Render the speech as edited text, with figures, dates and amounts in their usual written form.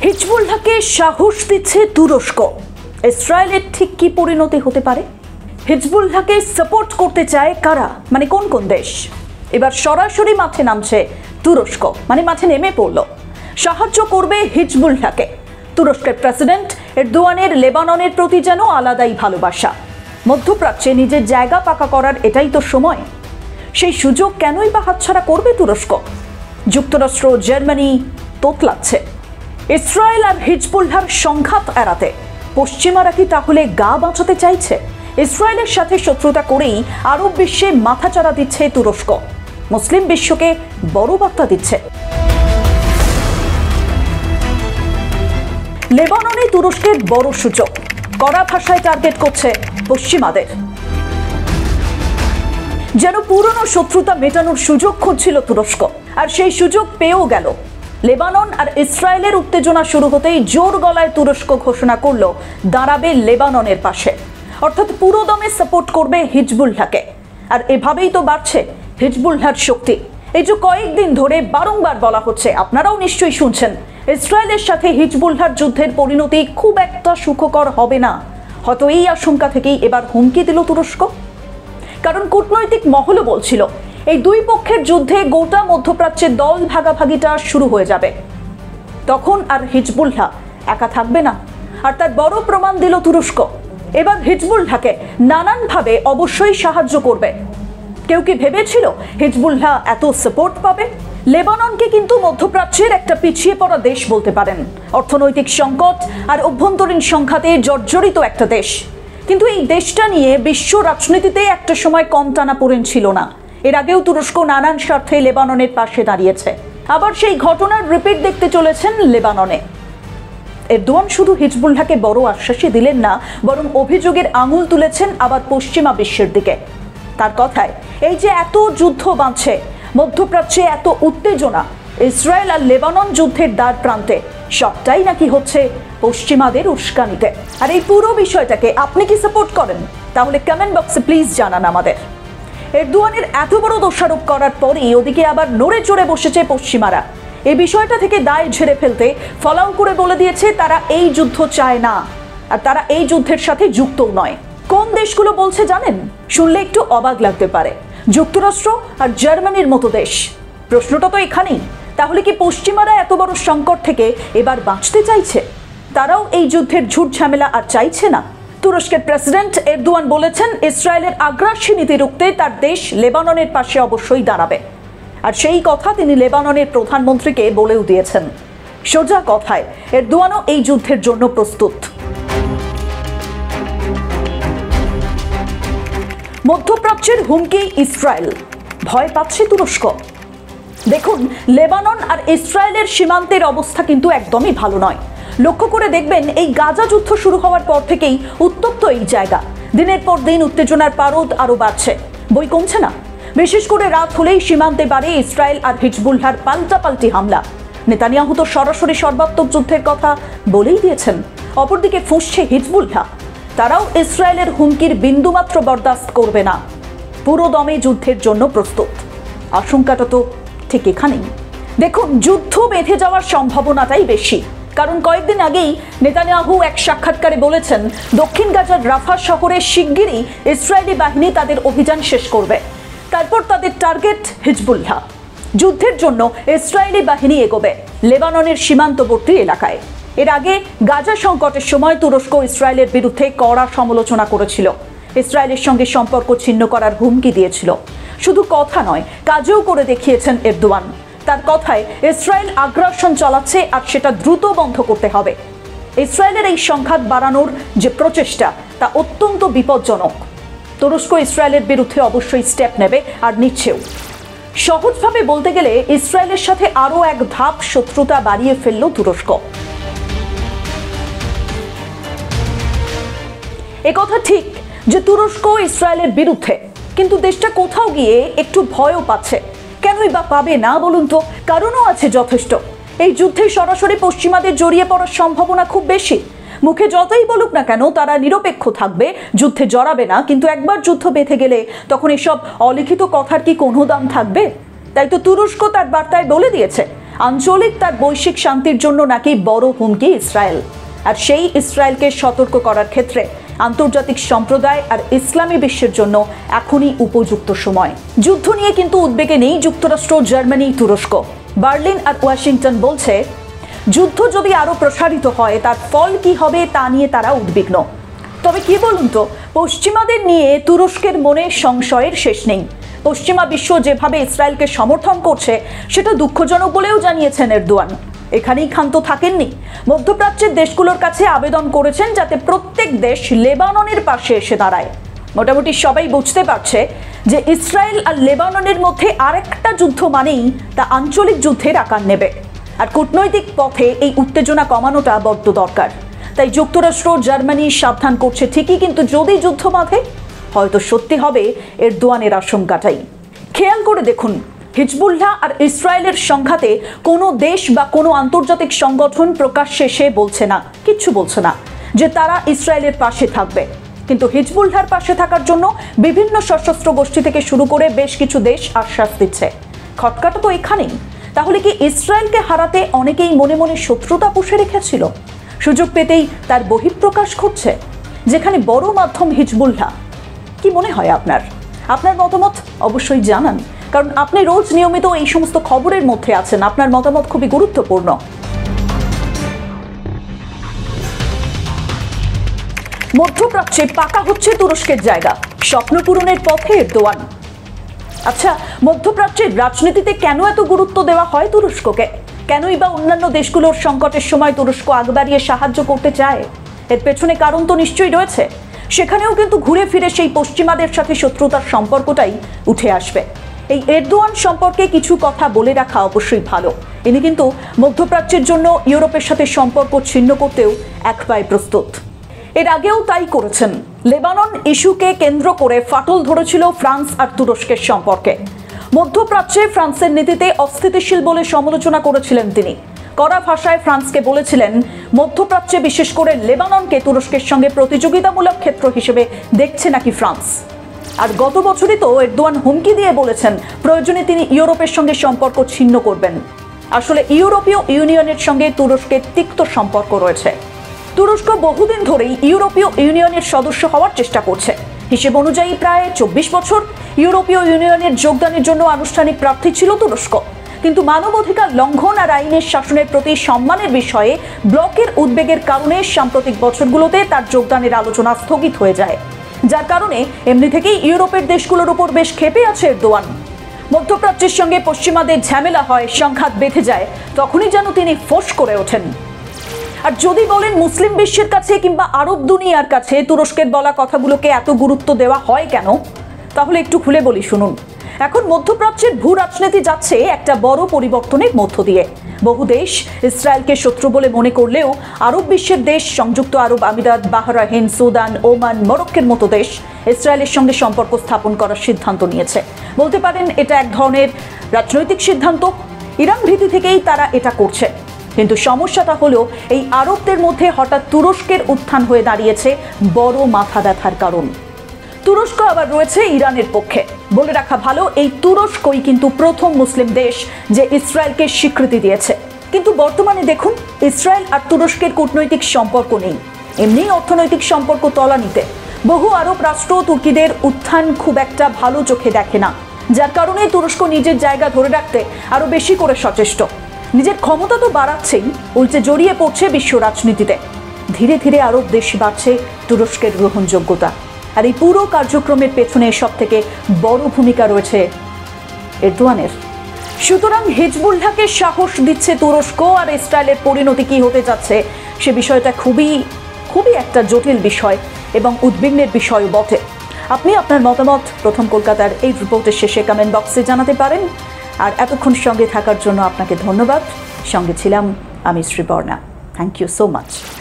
হিজবুল্লাহকে সাহস দিচ্ছে তুরস্ক। ইসরায়েলের ঠিক কি পরিণতি হতে পারে? হিজবুল্লাহকে সাপোর্ট করতে চায় কারা, মানে কোন কোন দেশ? এবার সরাসরি মাঠে নামছে তুরস্ক, মানে মাঠে নেমে পড়ল। সাহায্য করবে হিজবুল্লাহকে। তুরস্কের প্রেসিডেন্ট এরদোয়ানের লেবাননের প্রতি যেন আলাদাই ভালোবাসা। মধ্যপ্রাচ্যে নিজের জায়গা পাকা করার এটাই তো সময়। সেই সুযোগ কেনই বা হাতছাড়া করবে তুরস্ক? যুক্তরাষ্ট্র, জার্মানি তোতলাচ্ছে। ইসরায়েল আর হিজবুল্লাহর সংঘাত এড়াতে পশ্চিমারা কি তাহলে গা বাঁচাতে চাইছে? ইসরায়েলের সাথে শত্রুতা করেই আরব বিশ্বে মাথাচাড়া দিচ্ছে তুরস্ক। মুসলিম বিশ্বকে বড় বার্তা দিচ্ছে। লেবাননে তুরস্কের বড় সূচক, কড়া ভাষায় টার্গেট করছে পশ্চিমাদের। যেন পুরনো শত্রুতা মেটানোর সুযোগ খুঁজছিল তুরস্ক, আর সেই সুযোগ পেয়েও গেল। লেবানন আর ইসরায়েলের উত্তেজনা শুরু হতেই জোর গলায় তুরস্ক ঘোষণা করল দাঁড়াবে লেবাননের পাশে, অর্থাৎ পুরো দমে সাপোর্ট করবে হিজবুল্লাহকে। আর এভাবেই তো বাড়ছে হিজবুল্লাহর শক্তি। এই যে কয়েকদিন ধরে বারংবার বলা হচ্ছে, আপনারাও নিশ্চয়ই শুনছেন, ইসরায়েলের সাথে হিজবুল্লাহর যুদ্ধের পরিণতি খুব একটা সুখকর হবে না। হয়তো এই আশঙ্কা থেকেই এবার হুমকি দিল তুরস্ক। কারণ কূটনৈতিক মহলও বলছিল এই দুই পক্ষের যুদ্ধে গোটা মধ্যপ্রাচ্যের দল ভাগাভাগিটা শুরু হয়ে যাবে। তখন আর হিজবুল্লাহ একা থাকবে না। আর তার বড় প্রমাণ দিল তুরস্ক। এবার হিজবুল্লাহকে নানানভাবে অবশ্যই সাহায্য করবে। কেউ কি ভেবেছিল হিজবুল্লাহ এত সাপোর্ট পাবে? লেবাননকে কিন্তু মধ্যপ্রাচ্যের একটা পিছিয়ে পড়া দেশ বলতে পারেন। অর্থনৈতিক সংকট আর অভ্যন্তরীণ সংঘাতে জর্জরিত একটা দেশ। কিন্তু এই দেশটা নিয়ে বিশ্ব রাজনীতিতে একটা সময় কম টানাপোড়েন ছিল না। এর আগেও তুরস্ক নানান স্বার্থে লেবাননের পাশে দাঁড়িয়েছে। আবার সেই ঘটনার রিপিট দেখতে চলেছেন লেবাননে। এরদোয়ান শুধু হিজবুল্লাহকে বড় আশ্বাসই দিলেন না, বরং অভিযোগের আঙুল তুলেছেন আবার পশ্চিমা বিশ্বের দিকে। তার কথায় এই যে এত যুদ্ধ বাঁধছে, মধ্যপ্রাচ্যে এত উত্তেজনা, ইসরায়েল আর লেবানন যুদ্ধের দ্বার প্রান্তে, সবটাই নাকি হচ্ছে পশ্চিমাদের উস্কানিতে। আর এই পুরো বিষয়টাকে আপনি কি সাপোর্ট করেন? তাহলে কমেন্ট বক্সে প্লিজ জানান আমাদের। এরদোয়ানের এত বড় দোষারোপ করার পরই ওদিকে আবার নড়ে চড়ে বসেছে পশ্চিমারা। এই বিষয়টা থেকে দায় ঝেড়ে ফেলতে ফলাও করে বলে দিয়েছে তারা এই যুদ্ধ চায় না, আর তারা এই যুদ্ধের সাথে যুক্তও নয়। কোন দেশগুলো বলছে জানেন? শুনলে একটু অবাক লাগতে পারে। যুক্তরাষ্ট্র আর জার্মানির মতো দেশ। প্রশ্নটা তো এখানেই, তাহলে কি পশ্চিমারা এত বড় সংকট থেকে এবার বাঁচতে চাইছে? তারাও এই যুদ্ধের ঝুট ঝামেলা আর চাইছে না। তুরস্কের প্রেসিডেন্ট এরদোয়ান বলেছেন ইসরায়েলের আগ্রাসী নীতি রুখতে তার দেশ লেবাননের পাশে অবশ্যই দাঁড়াবে। আর সেই কথা তিনি লেবাননের প্রধানমন্ত্রীকে বলেও দিয়েছেন। সোজা কথায় এরদোয়ানও এই যুদ্ধের জন্য প্রস্তুত। মধ্যপ্রাচ্যের হুমকি ইসরায়েল, ভয় পাচ্ছে তুরস্ক। দেখুন, লেবানন আর ইসরায়েলের সীমান্তের অবস্থা কিন্তু একদমই ভালো নয়। লক্ষ্য করে দেখবেন এই গাজা যুদ্ধ শুরু হওয়ার পর থেকেই উত্তপ্ত এই জায়গা। দিনের পর দিন উত্তেজনার পারদ আরো বাড়ছে, বই কমছে না। বিশেষ করে রাত হলেই সীমান্তে বাড়ে ইসরায়েল আর হিজবুল্লাহর পাল্টাপাল্টি হামলা। নেতানিয়াহু তো সরাসরি সর্বাত্মক যুদ্ধের কথা বলেই দিয়েছেন। অপরদিকে ফুঁসছে হিজবুল্লাহ। তারাও ইসরায়েলের হুমকির বিন্দুমাত্র বরদাস্ত করবে না। পুরো দমে যুদ্ধের জন্য প্রস্তুত। আশঙ্কাটা তো ঠিক এখানেই। দেখুন, যুদ্ধ বেঁধে যাওয়ার সম্ভাবনাটাই বেশি। কারণ কয়েকদিন আগেই নেতানিয়াহু এক সাক্ষাৎকারে বলেছেন দক্ষিণ গাজার রাফা শহরে শিগগিরই ইসরায়েলি বাহিনী তাদের অভিযান শেষ করবে। তারপর তাদের টার্গেট হিজবুল্লাহ। যুদ্ধের জন্য ইসরায়েলি বাহিনী এগোবে লেবাননের সীমান্তবর্তী এলাকায়। এর আগে গাজা সংকটের সময় তুরস্ক ইসরায়েলের বিরুদ্ধে কড়া সমালোচনা করেছিল। ইসরায়েলের সঙ্গে সম্পর্ক ছিন্ন করার হুমকি দিয়েছিল। শুধু কথা নয়, কাজেও করে দেখিয়েছেন এরদোয়ান। তার কথায় ইসরায়েল আগ্রাসন চালাচ্ছে আর সেটা দ্রুত বন্ধ করতে হবে। ইসরায়েলের এই সংঘাত বাড়ানোর যে প্রচেষ্টা তা অত্যন্ত বিপজ্জনক। তুরস্ক ইসরায়েলের বিরুদ্ধে অবশ্যই স্টেপ নেবে আর নিচ্ছেও। সহজভাবে বলতে গেলে ইসরায়েলের সাথে আরও এক ধাপ শত্রুতা বাড়িয়ে ফেলল তুরস্ক। একথা ঠিক যে তুরস্ক ইসরায়েলের বিরুদ্ধে, কিন্তু দেশটা কোথাও গিয়ে একটু ভয়ও পাচ্ছে। কেনই বা পাবে না বলুন তো? কারণও আছে যথেষ্ট। এই যুদ্ধে সরাসরি পশ্চিমাদের জড়িয়ে পড়ার সম্ভাবনা খুব বেশি। মুখে যতই বলুক না কেন তারা নিরপেক্ষ থাকবে, যুদ্ধে জড়াবে না। কিন্তু একবার যুদ্ধ বেঁধে গেলে তখন এসব অলিখিত কথার কি কোনো দাম থাকবে? তাই তো তুরস্ক তার বার্তায় বলে দিয়েছে আঞ্চলিক তার বৈশ্বিক শান্তির জন্য নাকি বড় হুমকি ইসরায়েল। আর সেই ইসরায়েলকে সতর্ক করার ক্ষেত্রে আন্তর্জাতিক সম্প্রদায় আর ইসলামী বিশ্বের জন্য এখনই উপযুক্ত সময়। যুদ্ধ নিয়ে কিন্তু উদ্বেগে নেই যুক্তরাষ্ট্র, জার্মানি, তুরস্ক। বার্লিন আর ওয়াশিংটন বলছে যুদ্ধ যদি আরো প্রসারিত হয় তার ফল কি হবে তা নিয়ে তারা উদ্বিগ্ন। তবে কি বলুন তো, পশ্চিমাদের নিয়ে তুরস্কের মনে সংশয়ের শেষ নেই। পশ্চিমা বিশ্ব যেভাবে ইসরায়েলকে সমর্থন করছে সেটা দুঃখজনক বলেও জানিয়েছেন এরদোয়ান। এখানেই ক্ষান্ত থাকেননি, মধ্যপ্রাচ্যের দেশগুলোর কাছে আবেদন করেছেন যাতে প্রত্যেক দেশ লেবাননের পাশে এসে দাঁড়ায়। মোটামুটি সবাই বুঝতে পারছে যে ইসরায়েল আর লেবাননের মধ্যে আরেকটা যুদ্ধ মানেই তা আঞ্চলিক যুদ্ধের আকার নেবে। আর কূটনৈতিক পথে এই উত্তেজনা কমানোটা বড্ড দরকার। তাই যুক্তরাষ্ট্র, জার্মানি সাবধান করছে ঠিকই, কিন্তু যদি যুদ্ধ বাঁধে হয়তো সত্যি হবে এরদোয়ানের আশঙ্কাটাই। খেয়াল করে দেখুন, হিজবুল্লাহ আর ইসরায়েলের সংঘাতে কোনো দেশ বা কোনো আন্তর্জাতিক সংগঠন প্রকাশ্যে এসে বলছে না, কিচ্ছু বলছে না যে তারা ইসরায়েলের পাশে থাকবে। কিন্তু হিজবুল্লাহর পাশে থাকার জন্য বিভিন্ন সশস্ত্র গোষ্ঠী থেকে শুরু করে বেশ কিছু দেশ আশ্বাস দিচ্ছে। খটকাটা তো এখানেই। তাহলে কি ইসরায়েলকে হারাতে অনেকেই মনে মনে শত্রুতা পুষে রেখেছিল? সুযোগ পেতেই তার বহিঃপ্রকাশ ঘটছে, যেখানে বড় মাধ্যম হিজবুল্লাহ। কি মনে হয় আপনার মতামত অবশ্যই জানান, কারণ আপনি রোজ নিয়মিত এই সমস্ত খবরের মধ্যে আছেন। আপনার মতামত খুবই গুরুত্বপূর্ণ। মধ্যপ্রাচ্যে পাকা হচ্ছে তুরস্কের জায়গা, স্বপ্ন পূরণের পথে এরদোয়ান। আচ্ছা, মধ্যপ্রাচ্যের রাজনীতিতে কেন এত গুরুত্ব দেওয়া হয় তুরস্ককে? কেনই বা অন্যান্য দেশগুলোর সংকটের সময় তুরস্ক আগ বাড়িয়ে সাহায্য করতে চায়? এর পেছনে কারণ তো নিশ্চয়ই রয়েছে। সেখানেও কিন্তু ঘুরে ফিরে সেই পশ্চিমাদের সাথে শত্রুতার সম্পর্কটাই উঠে আসবে। এই এরদোয়ান সম্পর্কে কিছু কথা বলে রাখা অবশ্যই ভালো। ইনি কিন্তু মধ্যপ্রাচ্যের জন্য ইউরোপের সাথে সম্পর্ক ছিন্ন করতেও এক পায়ে প্রস্তুত। এর আগেও তাই করেছেন। লেবানন ইস্যুকে কেন্দ্র করে ফাটল ধরেছিল ফ্রান্স আর তুরস্কের সম্পর্কে। মধ্যপ্রাচ্যে ফ্রান্সের নীতিতে অস্থিতিশীল বলে সমালোচনা করেছিলেন তিনি। কড়া ভাষায় ফ্রান্সকে বলেছিলেন মধ্যপ্রাচ্যে বিশেষ করে লেবাননকে তুরস্কের সঙ্গে প্রতিযোগিতামূলক ক্ষেত্র হিসেবে দেখছে নাকি ফ্রান্স। আর গত বছরই তো এরদোয়ান হুমকি দিয়ে বলেছেন প্রয়োজনে তিনি ইউরোপের সঙ্গে সম্পর্ক ছিন্ন করবেন। আসলে ইউরোপীয় ইউনিয়নের সঙ্গে তুরস্কের তিক্ত সম্পর্ক রয়েছে। তুরস্ক বহুদিন ধরেই ইউরোপীয় ইউনিয়নের সদস্য হওয়ার চেষ্টা করছে। হিসেব অনুযায়ী প্রায় 24 বছর ইউরোপীয় ইউনিয়নের যোগদানের জন্য আনুষ্ঠানিক প্রার্থী ছিল তুরস্ক। কিন্তু মানবাধিকার লঙ্ঘন আর আইনের শাসনের প্রতি সম্মানের বিষয়ে ব্লকের উদ্বেগের কারণে সাম্প্রতিক বছরগুলোতে তার যোগদানের আলোচনা স্থগিত হয়ে যায়, যার কারণে এমনি থেকেই ইউরোপের দেশগুলোর উপর বেশ ক্ষেপে আছে এরদোয়ান। মধ্যপ্রাচ্যের সঙ্গে পশ্চিমাদের ঝামেলা হয়, সংঘাত বেঁধে যায়, তখনই যেন তিনি ফোঁস করে ওঠেন। আর যদি বলেন মুসলিম বিশ্বের কাছে কিংবা আরব দুনিয়ার কাছে তুরস্কের বলা কথাগুলোকে এত গুরুত্ব দেওয়া হয় কেন, তাহলে একটু খুলে বলি শুনুন। এখন মধ্যপ্রাচ্যের ভূ রাজনীতি যাচ্ছে একটা বড় পরিবর্তনের মধ্য দিয়ে। বহু দেশ ইসরায়েলকে শত্রু বলে মনে করলেও আরব বিশ্বের দেশ, সংযুক্ত আরব আমিরাত, বাহরাইন, সুদান, ওমান, মরক্কোর মতো দেশ ইসরায়েলের সঙ্গে সম্পর্ক স্থাপন করার সিদ্ধান্ত নিয়েছে। বলতে পারেন এটা এক ধরনের রাজনৈতিক সিদ্ধান্ত। ইরান ভীতি থেকেই তারা এটা করছে। কিন্তু সমস্যাটা হলো এই আরবদের মধ্যে হঠাৎ তুরস্কের উত্থান হয়ে দাঁড়িয়েছে বড় মাথা ব্যথার কারণ। তুরস্ক আবার রয়েছে ইরানের পক্ষে। বলে রাখা ভালো, এই তুরস্কই কিন্তু প্রথম মুসলিম দেশ যে ইসরায়েলকে স্বীকৃতি দিয়েছে। কিন্তু বর্তমানে দেখুন, ইসরায়েল আর তুরস্কের কূটনৈতিক সম্পর্ক নেই, এমনি অর্থনৈতিক সম্পর্ক তলানিতে। বহু আরব রাষ্ট্র তুর্কিদের উত্থান খুব একটা ভালো চোখে দেখে না, যার কারণে তুরস্ক নিজের জায়গা ধরে রাখতে আরো বেশি করে সচেষ্ট। নিজের ক্ষমতা তো বাড়াচ্ছেই, উল্টে জড়িয়ে পড়ছে বিশ্ব রাজনীতিতে। ধীরে ধীরে আরব দেশ বাড়ছে তুরস্কের গ্রহণযোগ্যতা। আর এই পুরো কার্যক্রমের পেছনে সব থেকে বড় ভূমিকা রয়েছে এরদোয়ানের। সুতরাং হিজবুল্লাহকে সাহস দিচ্ছে তুরস্ক, আর ইসরায়েলের পরিণতি কি হতে যাচ্ছে সে বিষয়টা খুবই একটা জটিল বিষয় এবং উদ্বিগ্নের বিষয়ও বটে। আপনি আপনার মতামত প্রথম কলকাতার এই রিপোর্টের শেষে কমেন্ট বক্সে জানাতে পারেন। আর এতক্ষণ সঙ্গে থাকার জন্য আপনাকে ধন্যবাদ। সঙ্গে ছিলাম আমি Sriborna. Thank you so much.